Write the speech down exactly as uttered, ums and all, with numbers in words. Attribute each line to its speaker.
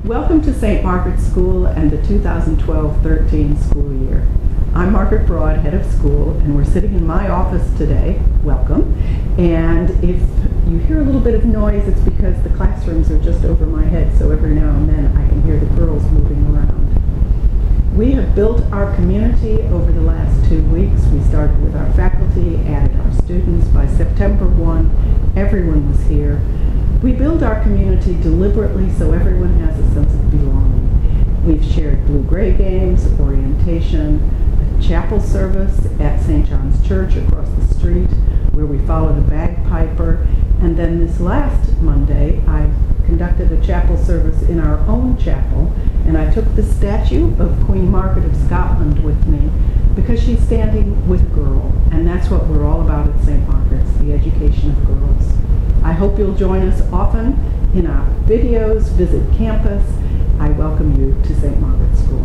Speaker 1: Welcome to Saint Margaret's School and the two thousand twelve thirteen school year. I'm Margaret Broad, head of school, and we're sitting in my office today. Welcome. And if you hear a little bit of noise, it's because the classrooms are just over my head, so every now and then I can hear the girls moving around. We have built our community over the last two weeks. We started with our faculty, added our students. By September first, everyone was here. We build our community deliberately so everyone has a sense of belonging. We've shared blue-gray games, orientation, a chapel service at Saint John's Church across the street where we followed a bagpiper, and then this last Monday I conducted a chapel service in our own chapel, and I took the statue of Queen Margaret of Scotland with me because she's standing with a girl, and that's what we're all about at Saint Margaret's, the education of girls. I hope you'll join us often in our videos, visit campus. I welcome you to Saint Margaret's School.